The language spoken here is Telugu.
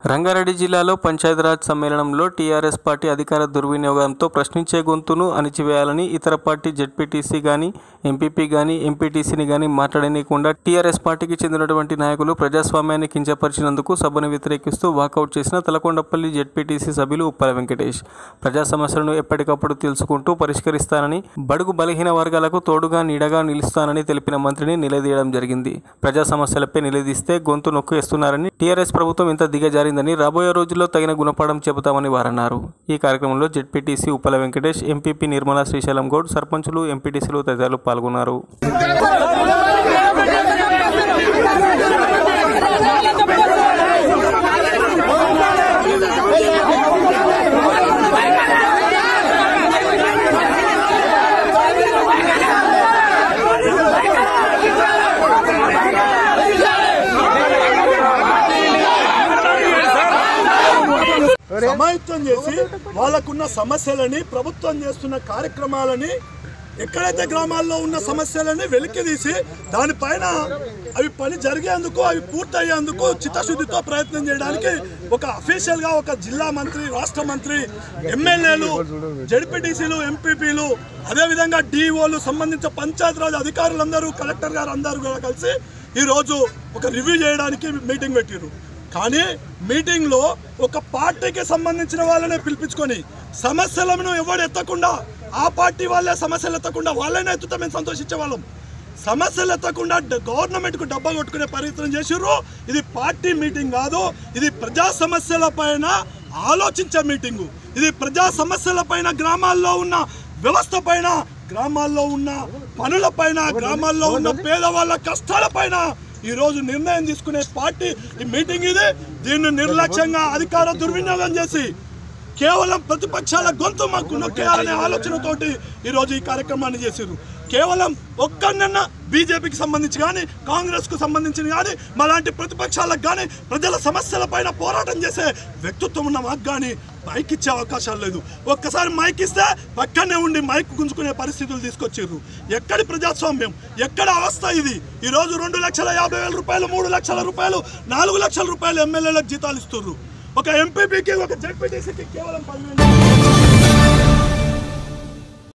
రంగారెడ్డి జిల్లాలో పంచాయతీరాజ్ సమ్మేళనంలో టీఆర్ఎస్ పార్టీ అధికార దుర్వినియోగంతో ప్రశ్నించే గొంతును అణిచివేయాలని ఇతర పార్టీ జెడ్పీటీసీ కానీ ఎంపీపీ కానీ ఎంపీటీసీని కానీ మాట్లాడనీయకుండా టీఆర్ఎస్ పార్టీకి చెందినటువంటి నాయకులు ప్రజాస్వామ్యాన్ని కించపరిచినందుకు సభను వ్యతిరేకిస్తూ వాకౌట్ చేసిన తలకొండపల్లి జెడ్పీటీసీ సభ్యులు ఉప్పల వెంకటేష్ ప్రజా సమస్యలను ఎప్పటికప్పుడు తెలుసుకుంటూ పరిష్కరిస్తానని, బడుగు బలహీన వర్గాలకు తోడుగా నీడగా నిలుస్తానని తెలిపిన మంత్రిని నిలదీయడం జరిగింది. ప్రజా సమస్యలపై నిలదీస్తే గొంతు నొక్కేస్తున్నారని, టీఆర్ఎస్ ప్రభుత్వం ఇంత దిగజారిందని, రాబోయే రోజుల్లో తగిన గుణపాఠం చెబుతామని వారన్నారు. ఈ కార్యక్రమంలో జెడ్పీటీసీ ఉప్పల వెంకటేష్, ఎంపీపీ నిర్మలా శ్రీశైలం గౌడ్, సర్పంచులు, ఎంపీటీసీలు తదితరులు పాల్గొన్నారు. సమాయత్తం చేసి వాళ్ళకున్న సమస్యలని, ప్రభుత్వం చేస్తున్న కార్యక్రమాలని, ఎక్కడైతే గ్రామాల్లో ఉన్న సమస్యలని వెలికితీసి దానిపైన అవి పని జరిగేందుకు, అవి పూర్తయ్యేందుకు చిత్తశుద్ధితో ప్రయత్నం చేయడానికి ఒక అఫీషియల్గా ఒక జిల్లా మంత్రి, రాష్ట్ర మంత్రి, ఎమ్మెల్యేలు, జెడ్పీటీసీలు, ఎంపీపీలు, అదేవిధంగా డిఓలు, సంబంధించిన పంచాయతీరాజ్ అధికారులందరూ, కలెక్టర్ గారు అందరూ కూడా కలిసి ఈరోజు ఒక రివ్యూ చేయడానికి మీటింగ్ పెట్టారు. కానీ మీటింగ్లో ఒక పార్టీకి సంబంధించిన వాళ్ళనే పిలిపించుకొని సమస్యలను ఎవరు ఎత్తకుండా, ఆ పార్టీ వాళ్ళే సమస్యలు ఎత్తకుండా వాళ్ళనే ఎత్తుతా మేము సంతోషించే వాళ్ళం. సమస్యలు ఎత్తకుండా గవర్నమెంట్కు డబ్బా కొట్టుకునే ప్రయత్నం చేసిర్రు. ఇది పార్టీ మీటింగ్ కాదు, ఇది ప్రజా సమస్యల పైన ఆలోచించే మీటింగు. ఇది ప్రజా సమస్యల పైన, గ్రామాల్లో ఉన్న వ్యవస్థ పైన, గ్రామాల్లో ఉన్న పనుల పైన, గ్రామాల్లో ఉన్న పేదవాళ్ళ కష్టాల పైన ఈరోజు నిర్ణయం తీసుకునే పార్టీ ఈ మీటింగ్ ఇది. దీన్ని నిర్లక్ష్యంగా అధికార దుర్వినియోగం చేసి కేవలం ప్రతిపక్షాల గొంతు మాకు నొక్కేయాలనే ఆలోచనతోటి ఈరోజు ఈ కార్యక్రమాన్ని చేశారు. కేవలం ఒక్కనన్నా బీజేపీకి సంబంధించి కానీ, కాంగ్రెస్కు సంబంధించిన కానీ, మాలాంటి ప్రతిపక్షాలకు కానీ, ప్రజల సమస్యల పైన పోరాటం చేసే వ్యక్తిత్వం ఉన్న మాకు కానీ మైక్ ఇచ్చే అవకాశాలు లేదు. ఒక్కసారి మైక్ ఇస్తే పక్కనే ఉండి మైక్ గుంజుకునే పరిస్థితులు తీసుకొచ్చారు. ఎక్కడి ప్రజాస్వామ్యం, ఎక్కడ అవస్థ ఇది? ఈరోజు 2,50,000 రూపాయలు, 3 లక్షల రూపాయలు, 4 లక్షల రూపాయలు ఎమ్మెల్యేలకు జీతాలు ఇస్తున్నారు. ఒక ఎంపీపీకి, ఒక జెడ్పీటీసీకి కేవలం 10,000